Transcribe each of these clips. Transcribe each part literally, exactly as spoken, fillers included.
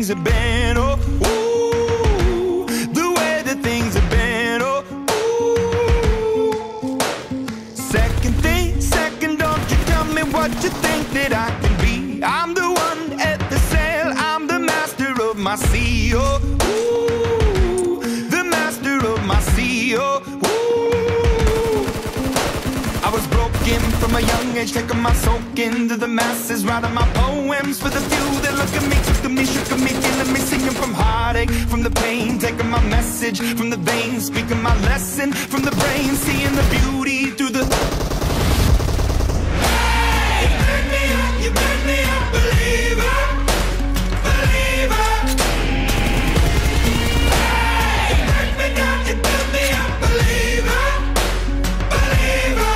have been. Oh, ooh, the way that things have been. Oh, ooh. Second thing, second, don't you tell me what you think that I can be. I'm the one at the sail, I'm the master of my sea. Oh, ooh, the master of my sea. Oh, ooh. I was broken from a young age, taking my soak into the masses, writing my poems for the few that look at me, took to me, shook at me, feeling me, singing from heartache, from the pain, taking my message from the veins, speaking my lesson from the brain, seeing the beauty through the. Hey, you burn me up, you burn me up, believer, believer. Hey, you burn me down, you burn me up, believer, believer.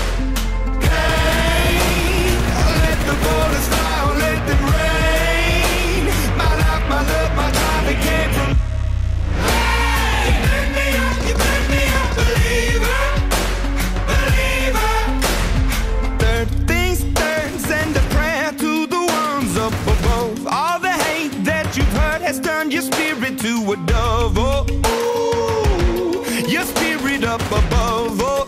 Bullets fly, oh, let them rain. My life, my love, my time, it came from. Hey, you burn me up, you burn me up, believer, believer. Third things thirds, and a prayer to the ones up above. All the hate that you've heard has turned your spirit to a dove. Oh, ooh, your spirit up above. Oh,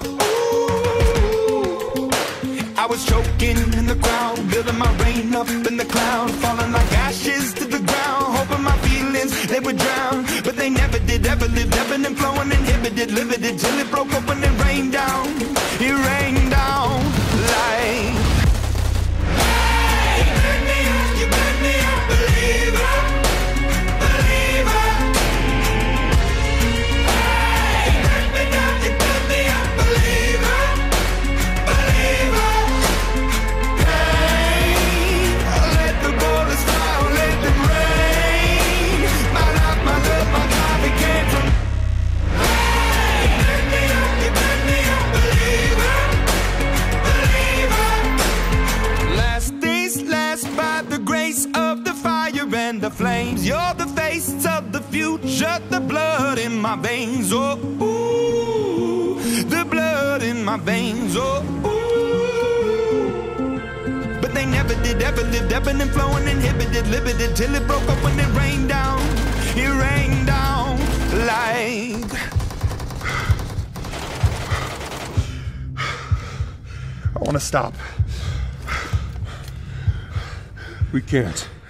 I was choking in the crowd, building my rain up in the cloud, falling like ashes to the ground, hoping my feelings, they would drown. But they never did, ever lived, ebbing and flowing, inhibited, limited, till it broke open and rained down. It rained down like. Hey, you burn me up, you burn me up, believer, believer. Hey, you burn me down, you burn me up, believer, believer. And the flames, you're the face of the future, the blood in my veins. Oh, ooh, the blood in my veins. Oh, ooh. But they never did, ever lived, ebbing and flowing, inhibited, limited, till it broke up when it rained down. It rained down like. I want to stop. We can't.